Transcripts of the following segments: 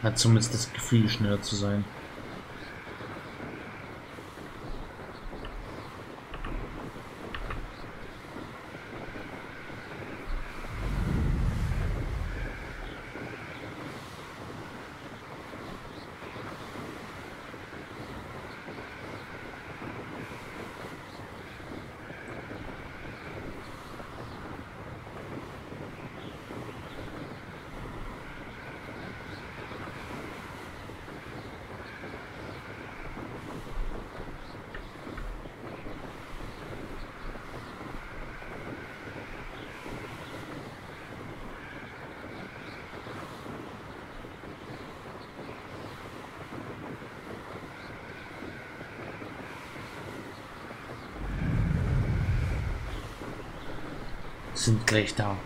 Hat zumindest das Gefühl, schneller zu sein. Sind gleich da.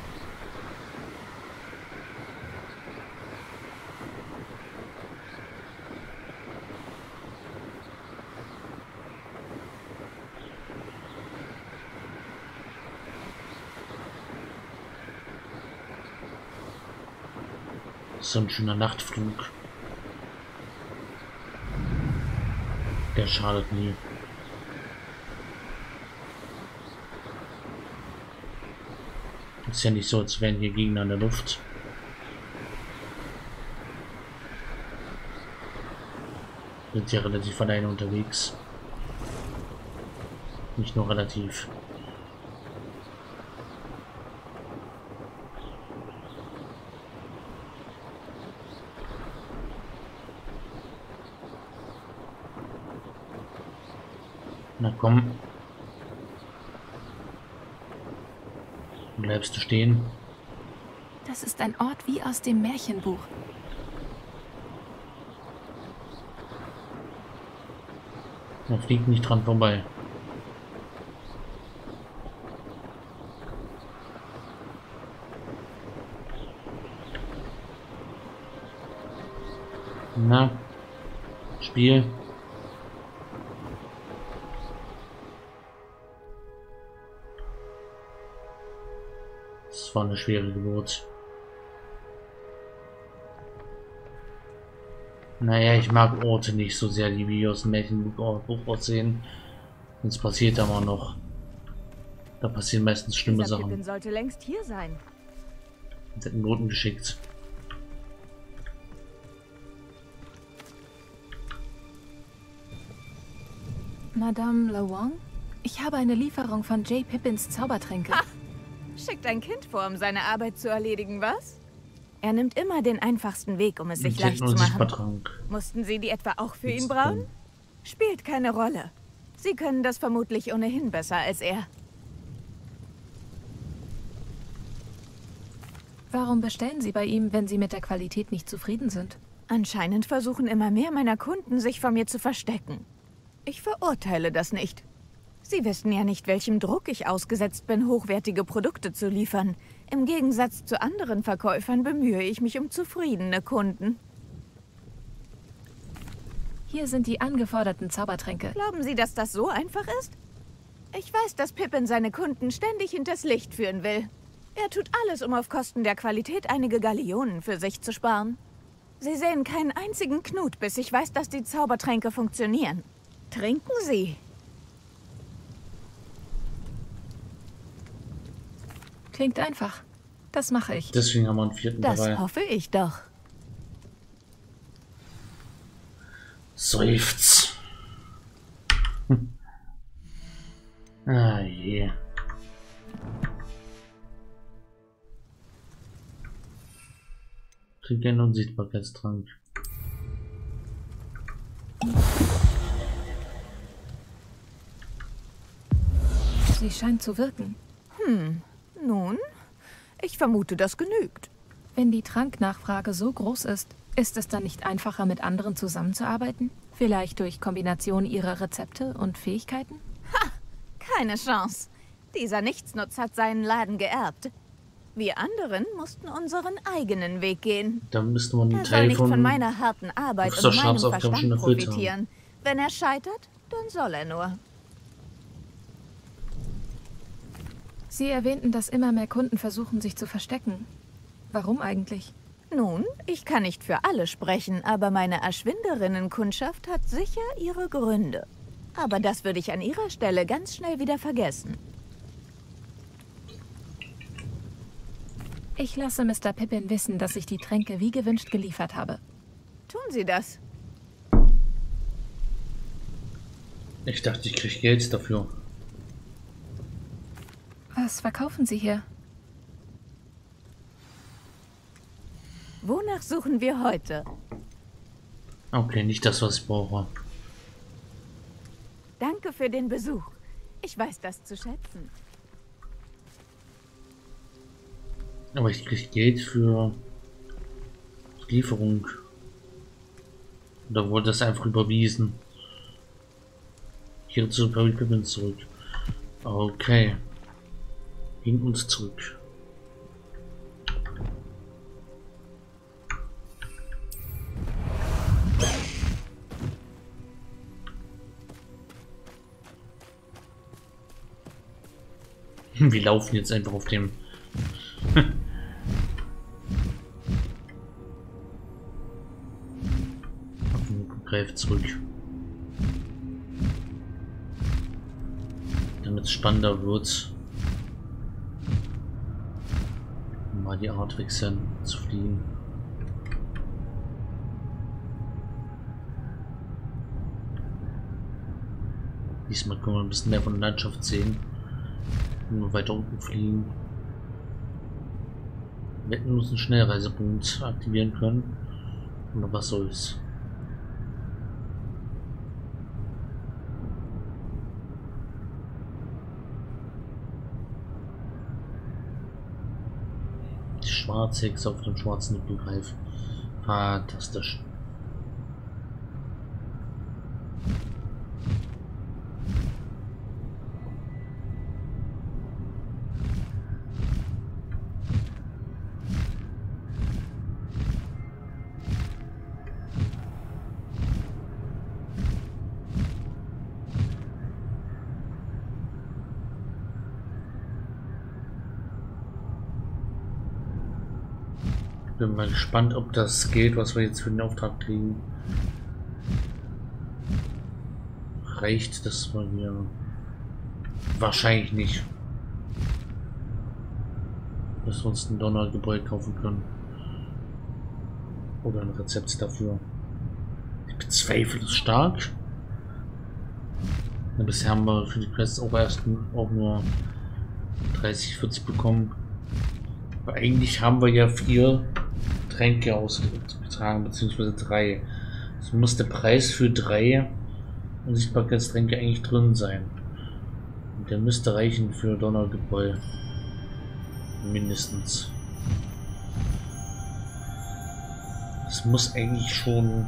So ein schöner Nachtflug. Der schadet nie. Ist ja nicht so, als wären hier Gegner in der Luft. Sind ja relativ alleine unterwegs. Nicht nur relativ. Na komm. Bleibst du stehen? Das ist ein Ort wie aus dem Märchenbuch. Man fliegt nicht dran vorbei. Na, Spiel. Das war eine schwere Geburt. Naja, ich mag Orte nicht so sehr, die wie aus dem Märchenbuch aussehen. Sonst passiert aber noch. Da passieren meistens schlimme Dieser Sachen. Pippin sollte längst hier sein. Uns hätten Noten geschickt. Madame Lawang? Ich habe eine Lieferung von J. Pippins Zaubertränke. Ha! Schickt ein Kind vor, um seine Arbeit zu erledigen, was? Er nimmt immer den einfachsten Weg, um es sich leicht zu machen. Mussten Sie die etwa auch für ihn brauen? Spielt keine Rolle. Sie können das vermutlich ohnehin besser als er. Warum bestellen Sie bei ihm, wenn Sie mit der Qualität nicht zufrieden sind? Anscheinend versuchen immer mehr meiner Kunden, sich vor mir zu verstecken. Ich verurteile das nicht. Sie wissen ja nicht, welchem Druck ich ausgesetzt bin, hochwertige Produkte zu liefern. Im Gegensatz zu anderen Verkäufern bemühe ich mich um zufriedene Kunden. Hier sind die angeforderten Zaubertränke. Glauben Sie, dass das so einfach ist? Ich weiß, dass Pippin seine Kunden ständig hinters Licht führen will. Er tut alles, um auf Kosten der Qualität einige Gallionen für sich zu sparen. Sie sehen keinen einzigen Knut, bis ich weiß, dass die Zaubertränke funktionieren. Trinken Sie. Klingt einfach. Das mache ich. Deswegen haben wir einen vierten dabei. Das hoffe ich doch. Seufz. Ah je. Krieg einen Unsichtbarkeitstrank. Sie scheint zu wirken. Nun, ich vermute, das genügt. Wenn die Tranknachfrage so groß ist, ist es dann nicht einfacher, mit anderen zusammenzuarbeiten? Vielleicht durch Kombination ihrer Rezepte und Fähigkeiten? Keine Chance. Dieser Nichtsnutz hat seinen Laden geerbt. Wir anderen mussten unseren eigenen Weg gehen. Dann müsste man den Er soll Teil nicht von von meiner harten Arbeit Professor und meinem Sharps Aufgaben schon Verstand erfüllt haben. profitieren. Wenn er scheitert, dann soll er nur. Sie erwähnten, dass immer mehr Kunden versuchen, sich zu verstecken. Warum eigentlich? Nun, ich kann nicht für alle sprechen, aber meine Erschwinderinnenkundschaft hat sicher ihre Gründe. Aber das würde ich an ihrer Stelle ganz schnell wieder vergessen. Ich lasse Mr. Pippin wissen, dass ich die Tränke wie gewünscht geliefert habe. Tun Sie das. Ich dachte, ich kriege Geld dafür. Was verkaufen Sie hier? Wonach suchen wir heute? Okay, nicht das, was ich brauche. Danke für den Besuch. Ich weiß das zu schätzen. Aber ich kriege Geld für Lieferung. Oder wurde das einfach überwiesen? Hier zu Perry Pippin zurück. Okay. Hin und zurück. Wir laufen jetzt einfach auf dem auf den Greif zurück. Damit es spannender wird. Mal die Art wechseln, zu fliegen. Diesmal können wir ein bisschen mehr von der Landschaft sehen. Nur weiter unten fliegen. Wir hätten uns einen Schnellreisepunkt aktivieren können. Aber was soll's. Die Schwarzhexe auf dem schwarzen Nippelgreif. Fantastisch. Bin mal gespannt, ob das Geld, was wir jetzt für den Auftrag kriegen, reicht, dass wir hier wahrscheinlich nicht, dass wir uns ein Donnergebäude kaufen können oder ein Rezept dafür. Ich bezweifle es stark. Ja, bisher haben wir für die Quests auch nur 30-40 bekommen. Aber eigentlich haben wir ja 4 Tränke ausgetragen, beziehungsweise 3. Es muss der Preis für 3 Unsichtbarkeitstränke eigentlich drin sein. Und der müsste reichen für Donnergebräu. Mindestens. Es muss eigentlich schon.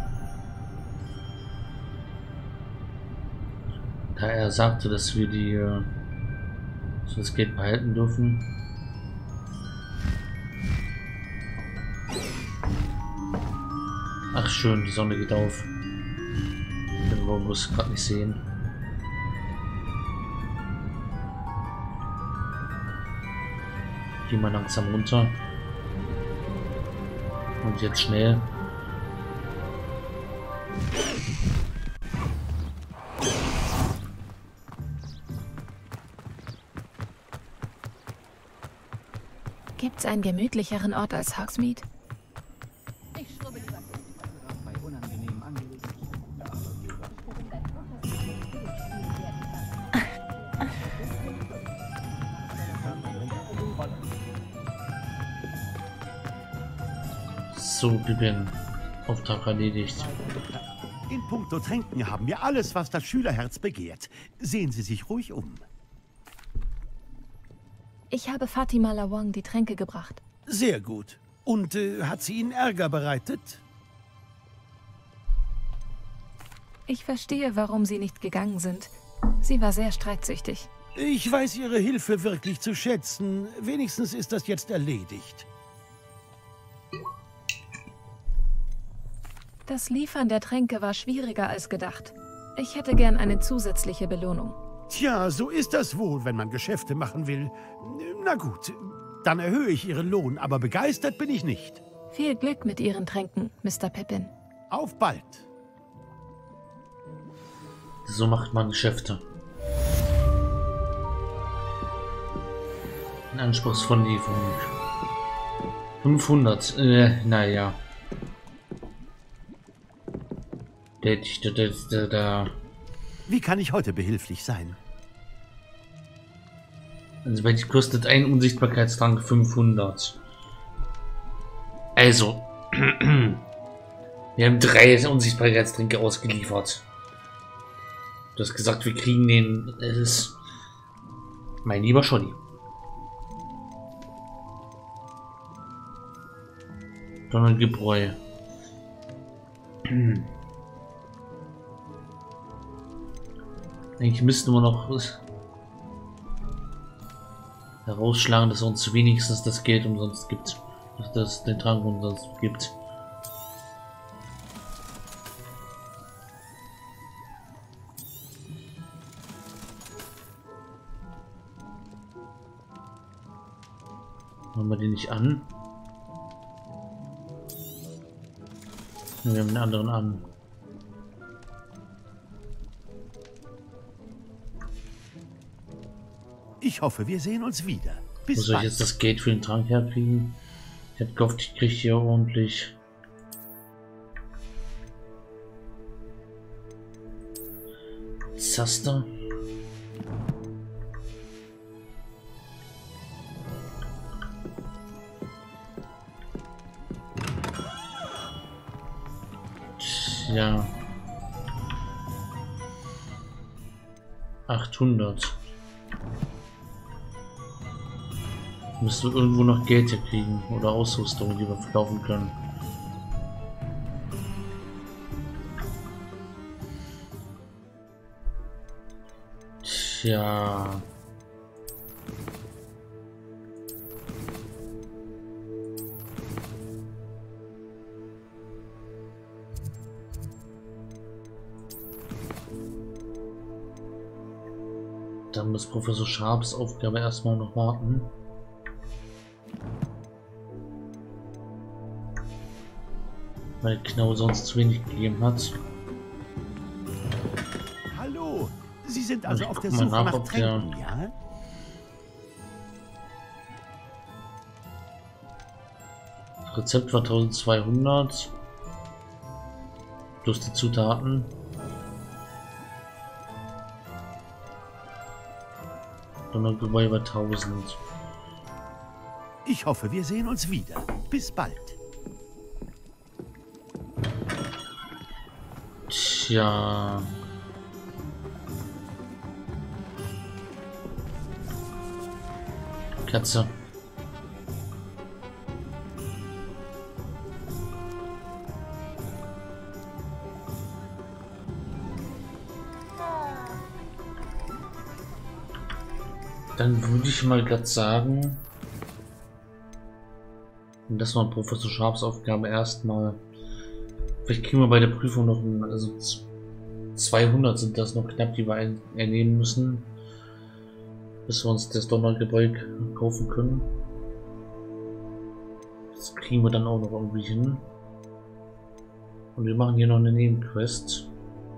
Da er sagte, dass wir das Geld behalten dürfen. Ach schön, die Sonne geht auf. Den wollen wir es gerade nicht sehen. Gehen wir langsam runter. Und jetzt schnell. Gibt's einen gemütlicheren Ort als Hogsmeade? So, Pippin. Auftrag erledigt. In puncto Tränken haben wir alles, was das Schülerherz begehrt. Sehen Sie sich ruhig um. Ich habe Fatima Lawang die Tränke gebracht. Sehr gut. Und hat sie Ihnen Ärger bereitet? Ich verstehe, warum Sie nicht gegangen sind. Sie war sehr streitsüchtig. Ich weiß Ihre Hilfe wirklich zu schätzen. Wenigstens ist das jetzt erledigt. Das Liefern der Tränke war schwieriger als gedacht. Ich hätte gern eine zusätzliche Belohnung. Tja, so ist das wohl, wenn man Geschäfte machen will. Na gut, dann erhöhe ich Ihren Lohn, aber begeistert bin ich nicht. Viel Glück mit Ihren Tränken, Mr. Pippin. Auf bald. So macht man Geschäfte. Eine anspruchsvolle Lieferung. 500. Naja. Wie kann ich heute behilflich sein? Also welche kostet ein Unsichtbarkeitstrank 500. Also. Wir haben 3 Unsichtbarkeitstränke ausgeliefert. Du hast gesagt, wir kriegen den. Ist mein lieber Scholli. Donnergebräu. Eigentlich müssten wir noch herausschlagen, dass er uns wenigstens das Geld umsonst gibt. Dass es den Trank umsonst gibt. Machen wir den nicht an? Wir haben den anderen an. Ich hoffe, wir sehen uns wieder. Bis Wo soll ich bald. jetzt das Geld für den Trank herkriegen? Ich hab gehofft, ich kriege hier ordentlich. Zaster. Ja. 800. Müssen wir irgendwo noch Geld hier kriegen oder Ausrüstung, die wir verkaufen können. Tja. Dann muss Professor Sharps Aufgabe erstmal noch warten. Weil Knau sonst zu wenig gegeben hat. Hallo, Sie sind also Ich auf der guck mal Suche nach, nach ob der- Tränken, ja? Rezept war 1200. Plus die Zutaten. Donnergebäude war 1000. Ich hoffe, wir sehen uns wieder. Bis bald. Tja. Katze. Dann würde ich mal gerade sagen, das war Professor Sharps Aufgabe erstmal. Vielleicht kriegen wir bei der Prüfung noch ein, also 200 sind das noch knapp, die wir einnehmen müssen, bis wir uns das Donnergebräu kaufen können. Das kriegen wir dann auch noch irgendwie hin. Und wir machen hier noch eine Nebenquest.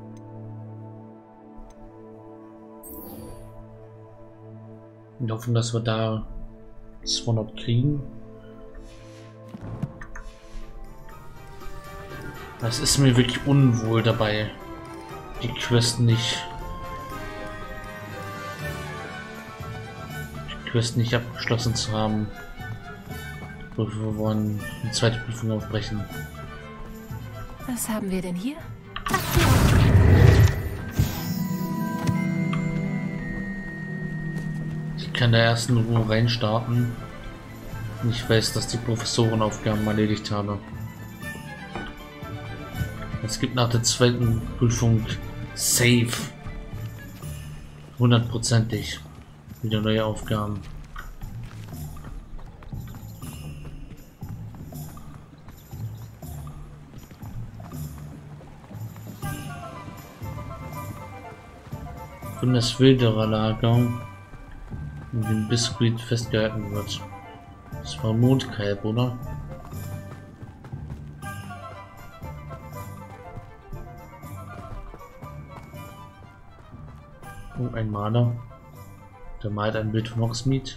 Und hoffen, dass wir da 200 kriegen. Es ist mir wirklich unwohl dabei, die Quest nicht abgeschlossen zu haben. Wir wollen die zweite Prüfung aufbrechen. Was haben wir denn hier? Ich kann da erst in Ruhe reinstarten. Ich weiß, dass die Professorenaufgaben erledigt habe. Es gibt nach der zweiten Prüfung safe 100%ig wieder neue Aufgaben. Von das Wilderer-Lager, in dem Biscuit festgehalten wird. Das war Mondkalb, oder? Oh, ein Maler. Der malt ein Bild von Hogsmeade.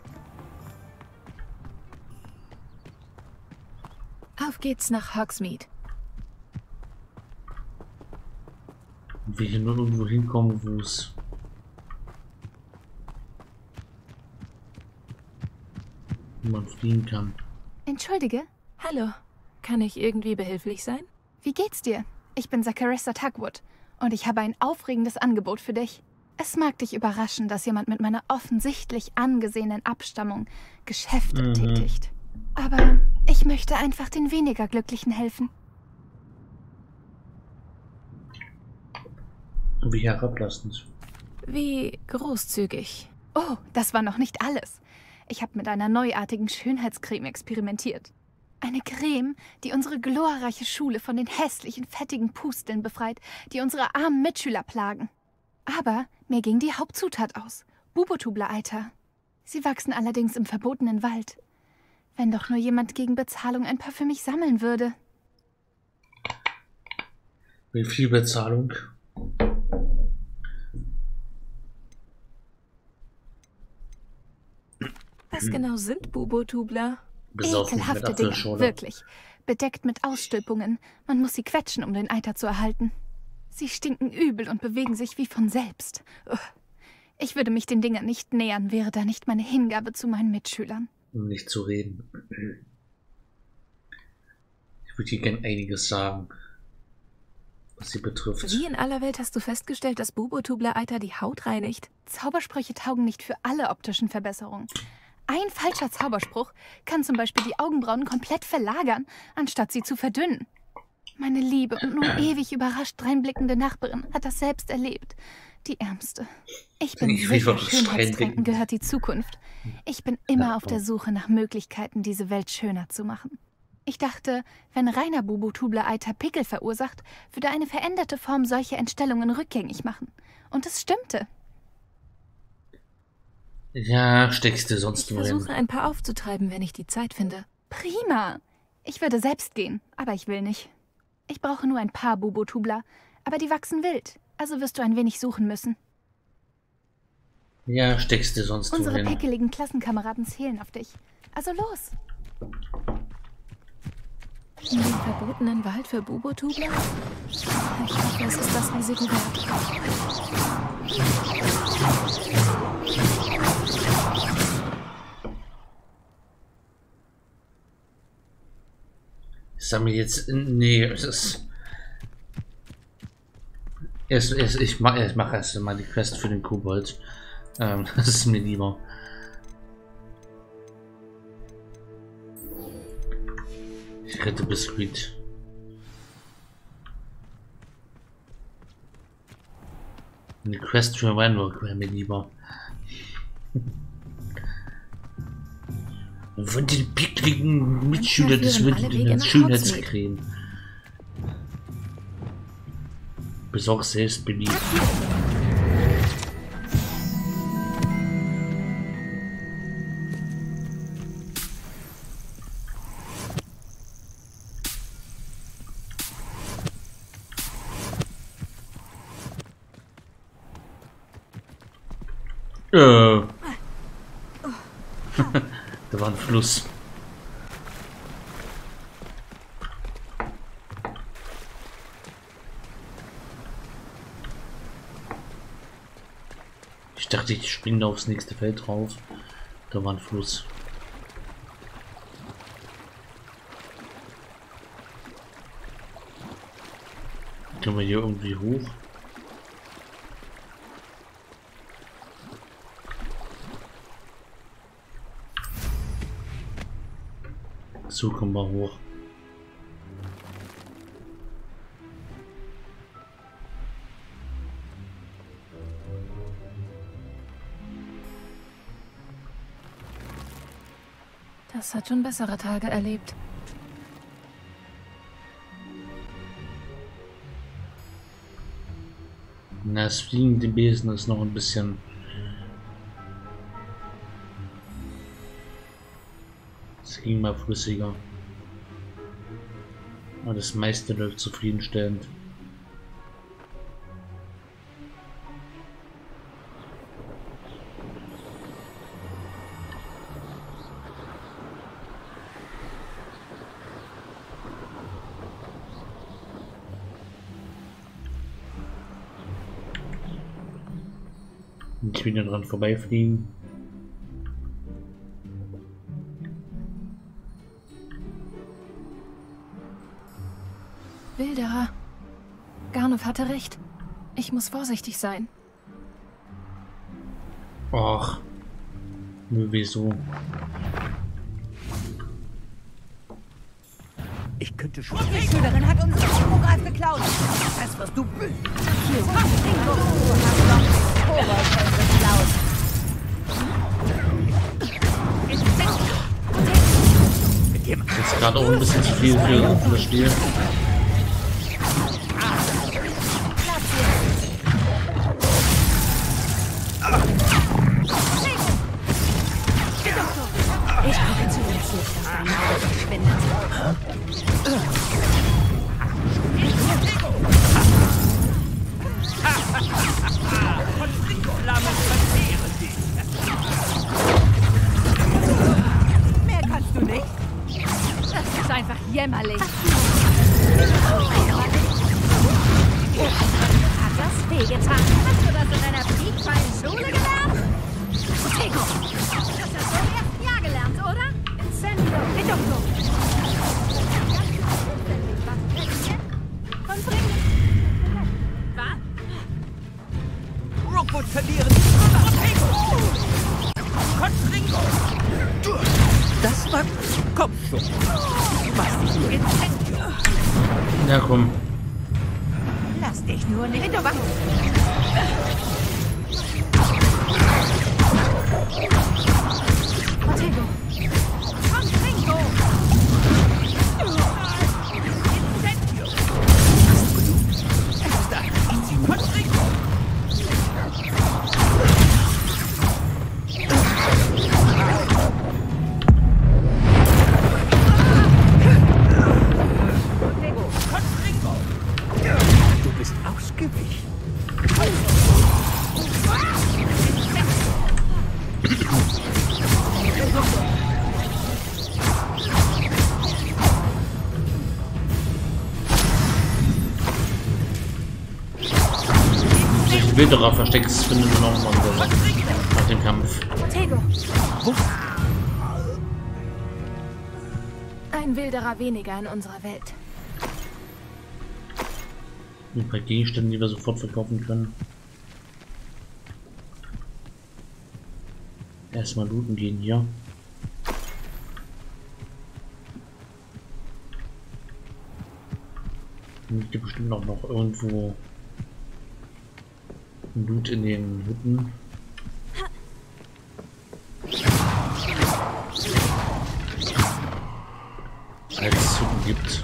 Auf geht's nach Hogsmeade. Und wir hier nur irgendwo hinkommen, wo man fliehen kann. Entschuldige, Hallo, kann ich irgendwie behilflich sein? wie geht's dir? Ich bin Zakarissa Tugwood und ich habe ein aufregendes Angebot für dich. Es mag dich überraschen, dass jemand mit meiner offensichtlich angesehenen Abstammung Geschäfte tätigt. Aber ich möchte einfach den weniger Glücklichen helfen. Wie herablassend. Wie großzügig. Oh, das war noch nicht alles. Ich habe mit einer neuartigen Schönheitscreme experimentiert. Eine Creme, die unsere glorreiche Schule von den hässlichen, fettigen Pusteln befreit, die unsere armen Mitschüler plagen. Aber mir ging die Hauptzutat aus. Bubotubler-Eiter. Sie wachsen allerdings im verbotenen Wald. Wenn doch nur jemand gegen Bezahlung ein paar für mich sammeln würde. Wie viel Bezahlung? Was genau sind Bubotubler? Besaufen mit Ekelhafte Dinge, Apfelschorle. wirklich. Bedeckt mit Ausstülpungen. Man muss sie quetschen, um den Eiter zu erhalten. Sie stinken übel und bewegen sich wie von selbst. Ugh. Ich würde mich den Dingern nicht nähern, wäre da nicht meine Hingabe zu meinen Mitschülern. Um nicht zu reden. Ich würde hier gern einiges sagen, was sie betrifft. Wie in aller Welt hast du festgestellt, dass Bubotubler-Eiter die Haut reinigt? Zaubersprüche taugen nicht für alle optischen Verbesserungen. Ein falscher Zauberspruch kann zum Beispiel die Augenbrauen komplett verlagern, anstatt sie zu verdünnen. Meine liebe und nun ewig überrascht dreinblickende Nachbarin hat das selbst erlebt. Die Ärmste. Ich bin Ich will sicher, wirklich Schönheitstränken reinblicken. gehört die Zukunft. Ich bin immer auf der Suche nach Möglichkeiten, diese Welt schöner zu machen. Ich dachte, wenn reiner Bubotubler-Eiter Pickel verursacht, würde eine veränderte Form solche Entstellungen rückgängig machen. Und es stimmte. Ja, steckst du sonst Ich nur versuche hin. ein paar aufzutreiben, wenn ich die Zeit finde. Prima. Ich würde selbst gehen, aber ich will nicht. Ich brauche nur ein paar Bubotubler, aber die wachsen wild, also wirst du ein wenig suchen müssen. Ja, steckst du sonst nur Unsere hin. peckeligen Klassenkameraden zählen auf dich. Also los. In den verbotenen Wald für Bubotubler? Ich hoffe, es ist das Risiko wert. Ich sag mir jetzt, nee, es ist... Ich mache erst mal die Quest für den Kobold. Das ist mir lieber. Ich rette Biskuit. Eine Quest für Ranrock wäre mir lieber. Von den pickligen Mitschülern des führen alle Wege Windlingen nach Schönheitscreme. Besorg selbst beliebt. Da war ein Fluss. Ich dachte, ich springe da aufs nächste Feld drauf. Da war ein Fluss. Können wir hier irgendwie hoch? So kommen wir hoch. Das hat schon bessere Tage erlebt. Na, das fliegende Besen ist noch ein bisschen... Es ging mal flüssiger. Aber das meiste läuft zufriedenstellend. Nicht wieder dran vorbeifliegen. Wilderer. Garnov hatte recht. Ich muss vorsichtig sein. Ach. Nur wieso? Ich könnte schon... Die Schülerin hat unseren Schmuckgreif geklaut. Das wirst du büßen. Du hast doch Koboldhelm geklaut. Das ist gerade auch ein bisschen zu viel für das Spiel. Ich gucke zu, dass nicht aus deinem Auge verschwindet. Mehr kannst du nicht. Das ist einfach jämmerlich. Hat das wehgetan? Hast du das in deiner piekfeinen Schule gelernt? Tego! Das hast du im ersten Jahr gelernt, oder? Incendio! Reducto! Und bring... Was? Rookwood verlieren. Constringo! Das war... Komm schon. Was dich nur Incendio. Ja, komm. Lass dich nur nicht... Reducto! Ortego. Constringo! Incendio! Es ist ein... Constringo! Constringo! Du bist ausgewichen. Wilderer versteckt findet man auch mal nach dem Kampf. Ortego. Ein Wilderer weniger in unserer Welt. Ein paar Gegenstände, die wir sofort verkaufen können. Erstmal looten gehen hier. Liegt bestimmt auch noch irgendwo Loot in den Hütten. Als es Hütten gibt.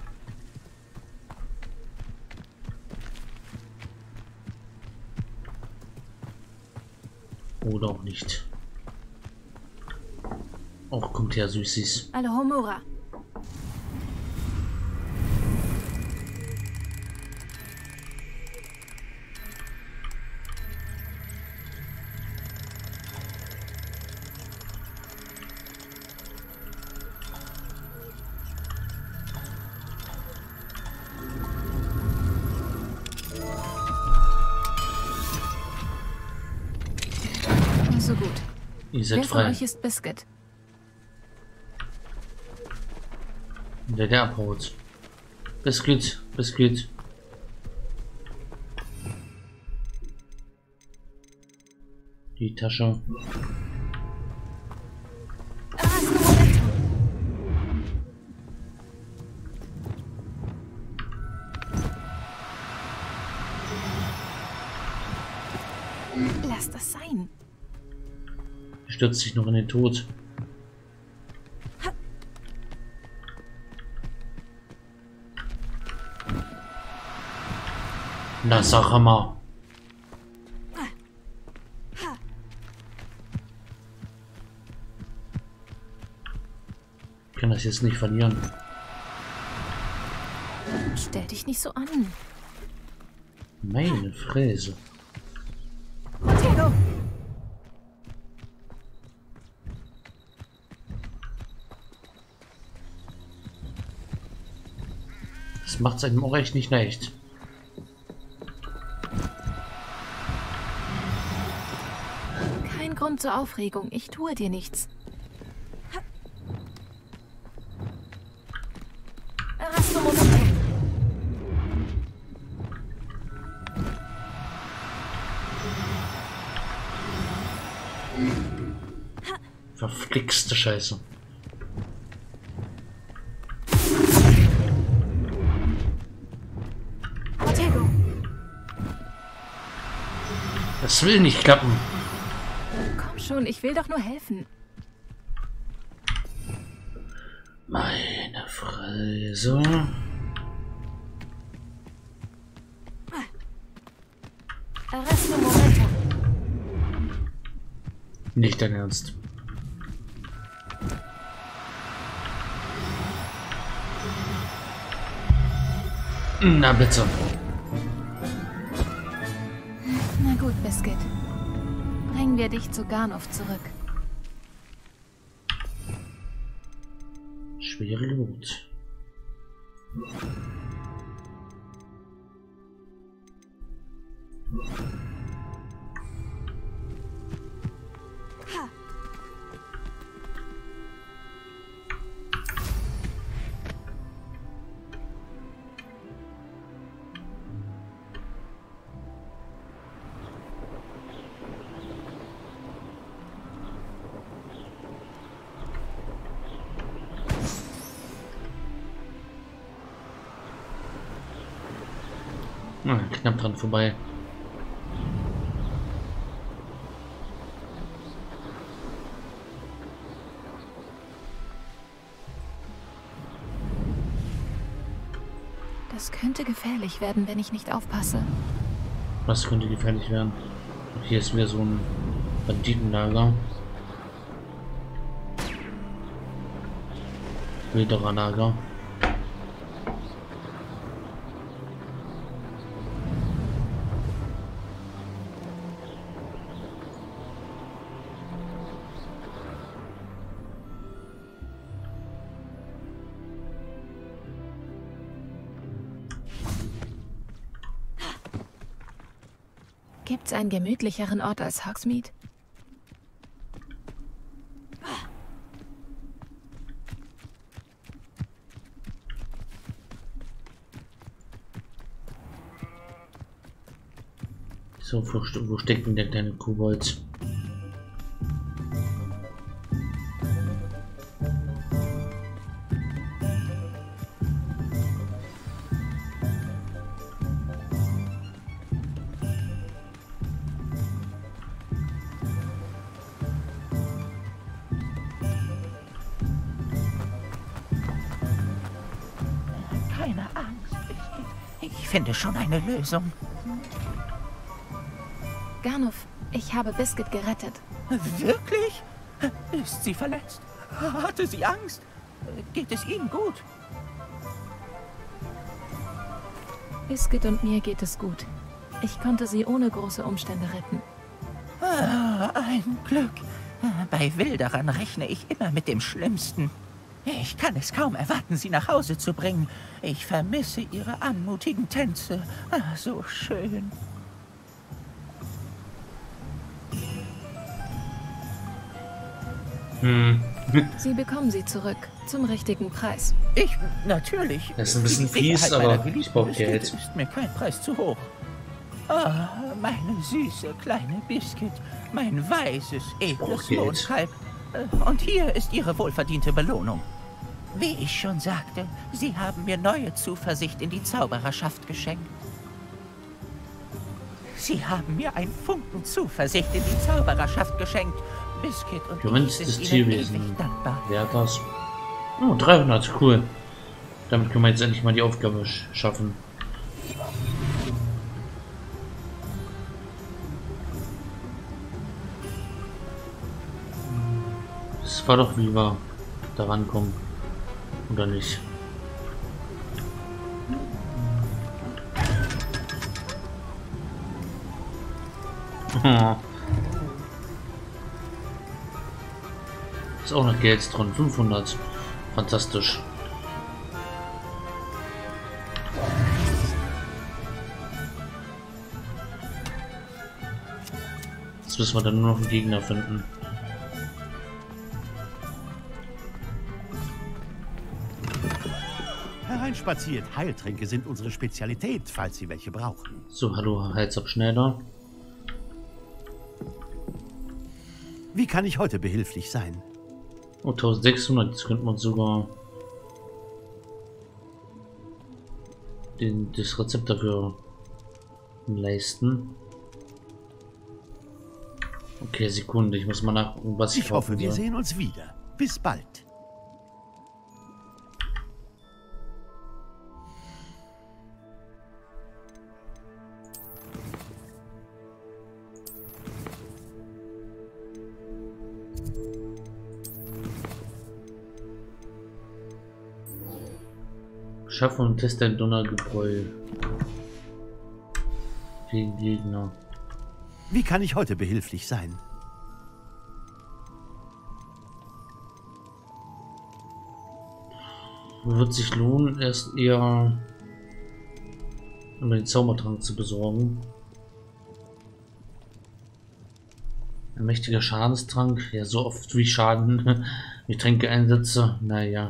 Oder auch nicht. Auch kommt her, Süßis. Alohomora. So gut. Ihr seid Wer von frei. euch ist Biscuit? Der abhaut. Biscuit, Biscuit. Die Tasche. Lass das sein. Stürzt sich noch in den Tod. Na, sag mal. Ich kann das jetzt nicht verlieren. Stell dich nicht so an. Meine Fräse. Ortego. Das macht es einem auch echt nicht leicht. Kein Grund zur Aufregung. Ich tue dir nichts. Arresto Momentum. Verflixte Scheiße. Protego. Das will nicht klappen. Komm schon, ich will doch nur helfen. Meine Fresse. Arresto Momentum. Nicht dein Ernst. Na bitte. Na gut, Biscuit. Bringen wir dich zu Garnov zurück. Schwere Geburt. Knapp dran vorbei. Das könnte gefährlich werden, wenn ich nicht aufpasse. Was könnte gefährlich werden? Hier ist wieder so ein Banditenlager. Wildererlager. Gibt's einen gemütlicheren Ort als Hogsmeade? So, wo steckt denn der kleine Kobold? Keine Angst. Ich finde schon eine Lösung. Garnov, ich habe Biscuit gerettet. Wirklich? Ist sie verletzt? Hatte sie Angst? Geht es Ihnen gut? Biscuit und mir geht es gut. Ich konnte sie ohne große Umstände retten. Ein Glück. Bei Wilderern rechne ich immer mit dem Schlimmsten. Ich kann es kaum erwarten, sie nach Hause zu bringen. Ich vermisse ihre anmutigen Tänze. So schön. Sie bekommen sie zurück, zum richtigen Preis. Natürlich. Das ist ein bisschen Die fies, Sicherheit meiner aber ich geliebten brauche Biscuit Geld. ist mir kein Preis zu hoch. Meine süße kleine Biscuit, mein weißes, edles Geld. Mondkalb. Und hier ist Ihre wohlverdiente Belohnung. Wie ich schon sagte, Sie haben mir neue Zuversicht in die Zaubererschaft geschenkt. Sie haben mir einen Funken Zuversicht in die Zaubererschaft geschenkt. Biscuit und Gewünschtes ich sind Ihnen Tierwesen. ewig dankbar. Wer das? Oh, 300, cool. Damit können wir jetzt endlich mal die Aufgabe schaffen. Es war doch, wie wir da rankommen. Oder nicht? Ist auch noch Geld drin. 500. Fantastisch. Jetzt müssen wir dann nur noch einen Gegner finden. Hereinspaziert. Heiltränke sind unsere Spezialität, falls Sie welche brauchen. So, hallo, Heilsabschneider. Wie kann ich heute behilflich sein? Oh, 1600, jetzt könnte man sogar das Rezept dafür leisten. Okay, Sekunde, ich muss mal nachgucken, was Ich hoffe, wir sehen uns wieder. Bis bald. Schaffe und teste ein Donnergebräu. Gegen Gegner. Wie kann ich heute behilflich sein? Wird sich lohnen, erst eher um den Zaubertrank zu besorgen. Ein mächtiger Schadenstrank, ja, so oft wie Schaden wie Tränke einsetze, naja.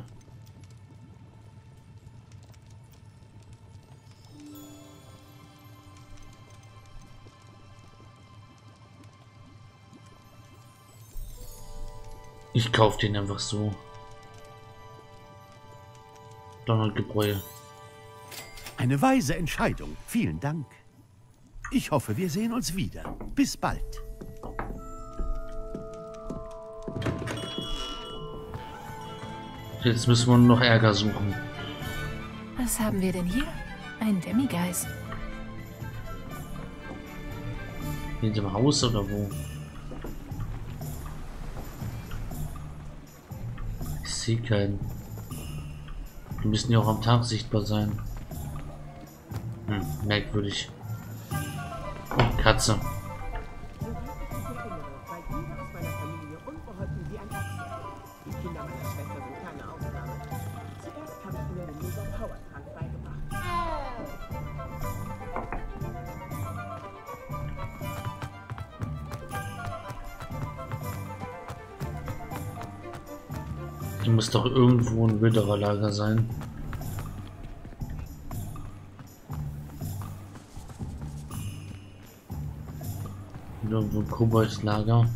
Ich kaufe den einfach so. Donnergebräu. Eine weise Entscheidung. Vielen Dank. Ich hoffe, wir sehen uns wieder. Bis bald. Jetzt müssen wir nur noch Ärger suchen. Was haben wir denn hier? Ein Demigeist. In dem Haus oder wo? Ich sehe keinen. Die müssen ja auch am Tag sichtbar sein. Merkwürdig. Oh, Katze. Hier muss doch irgendwo ein Wildererlager sein. Irgendwo ein Koboldlager.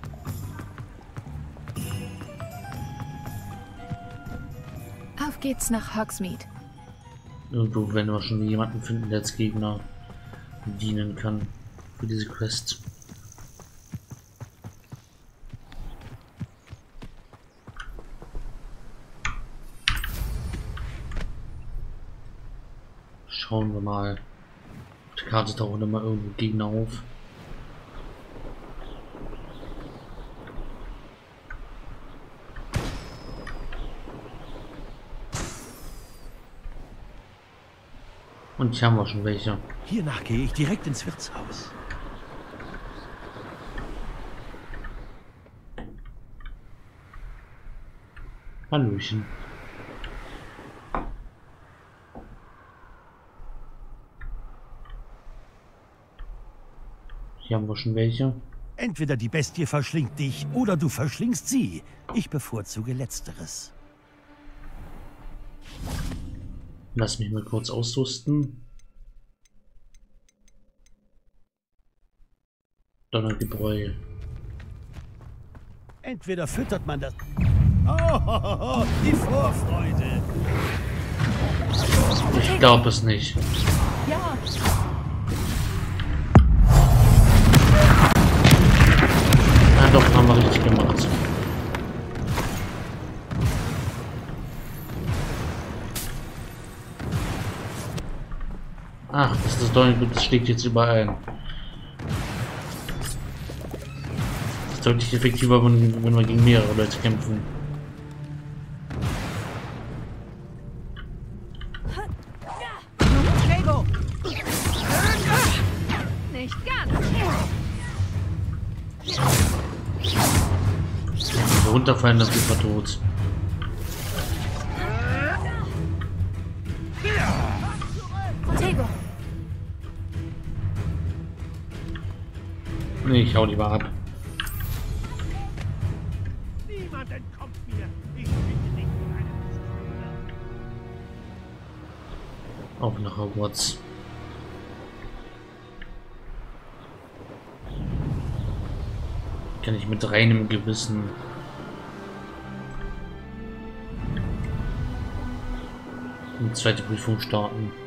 Auf geht's nach Hogsmeade. Irgendwo werden wir schon jemanden finden, der als Gegner dienen kann für diese Quest. Schauen wir mal. Auf der Karte tauchen immer irgendwo Gegner auf. Und hier haben wir schon welche. Hiernach gehe ich direkt ins Wirtshaus. Hallöchen. Hier haben wir schon welche. Entweder die Bestie verschlingt dich oder du verschlingst sie. Ich bevorzuge Letzteres. Lass mich mal kurz ausrüsten. Donnergebräu. Entweder füttert man das... Oh, die Vorfreude. Ich glaube es nicht. Ja. Ah doch, haben wir richtig gemacht. Ach, das ist deutlich, das schlägt jetzt überall ein. Das ist deutlich effektiver, wenn wir gegen mehrere Leute kämpfen. Nicht ganz. Wenn wir runterfallen, dann sind wir tot. Tego. Nee, ich hau lieber ab. Niemand entkommt mir. Ich finde nicht einen Schüler. Auf nach Hogwarts. Kann ich mit reinem Gewissen die zweite Prüfung starten.